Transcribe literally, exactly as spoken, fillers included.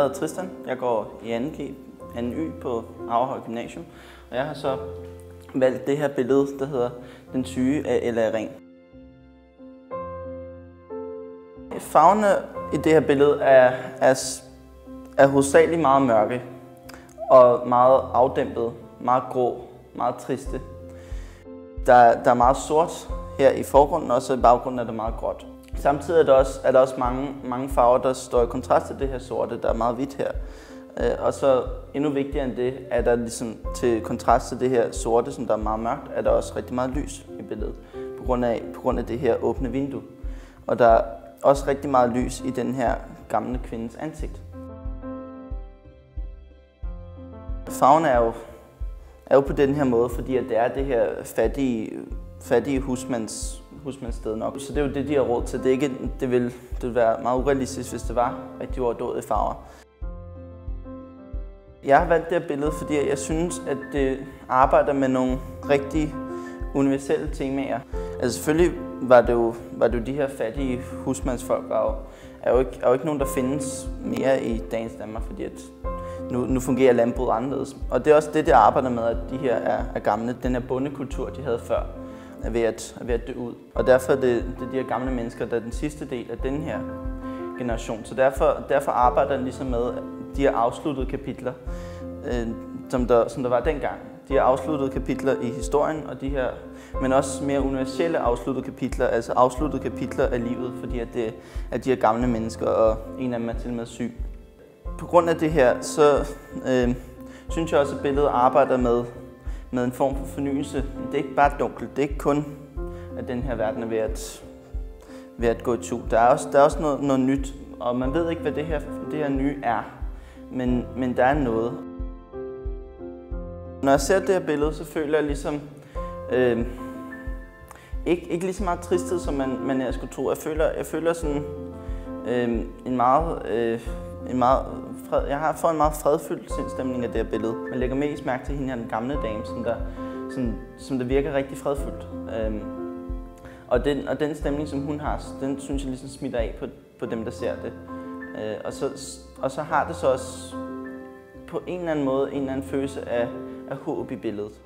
hedder Tristan. Jeg går i anden G, anden Y på Aurehøj Gymnasium, og jeg har så valgt det her billede, der hedder Den syge af Ella Ring. Farverne i det her billede er, er, er hovedsageligt meget mørke og meget afdæmpede, meget grå, meget triste. Der, der er meget sort her i forgrunden, og så i baggrunden er det meget gråt. Samtidig er der også, er der også mange, mange farver, der står i kontrast til det her sorte, der er meget hvidt her. Og så endnu vigtigere end det, er der ligesom til kontrast til det her sorte, som der er meget mørkt, er der også rigtig meget lys i billedet, på grund af, på grund af det her åbne vindue. Og der er også rigtig meget lys i den her gamle kvindes ansigt. Farven er jo, er jo på den her måde, fordi at det er det her fattige, fattige husmands, husmandssted nok. Så det er jo det, de har råd til. Det, er ikke, det, vil, det vil være meget urealistisk, hvis det var rigtig overdådige farver. Jeg har valgt det her billede, fordi jeg synes, at det arbejder med nogle rigtig universelle temaer. Altså selvfølgelig var det jo, var det jo de her fattige husmandsfolk, og er jo, ikke, er jo ikke nogen, der findes mere i dagens Danmark, fordi at nu, nu fungerer landbruget anderledes. Og det er også det, der arbejder med, at de her er, er gamle. Den her bondekultur, de havde før, er ved at, er ved at dø ud. Og derfor er det, det er de her gamle mennesker, der er den sidste del af den her generation. Så derfor, derfor arbejder den ligesom med de her afsluttede kapitler, øh, som, der, som der var dengang. De her afsluttede kapitler i historien, og de her, men også mere universelle afsluttede kapitler, altså afsluttede kapitler af livet, fordi at det er de her gamle mennesker, og en af dem er til og med syg. På grund af det her, så øh, synes jeg også, at billedet arbejder med, med en form for fornyelse. Det er ikke bare dunkelt, det er ikke kun, at den her verden er ved at, ved at gå i tu. Der er også, der er også noget, noget nyt, og man ved ikke, hvad det her, det her nye er, men, men der er noget. Når jeg ser det her billede, så føler jeg ligesom, øh, ikke, ikke lige så meget tristhed, som man, man jeg skulle tro. Jeg føler, jeg føler sådan øh, en meget, øh, en meget fred, jeg har fået en meget fredfyldt sindstemning af det her billede. Man lægger mest mærke til hende her, den gamle dame, som der, som, som der virker rigtig fredfyldt. Øh, og, den, og den stemning, som hun har, den synes jeg ligesom smitter af på, på dem, der ser det. Øh, og, så, og så har det så også på en eller anden måde en eller anden følelse af, af håb i billedet.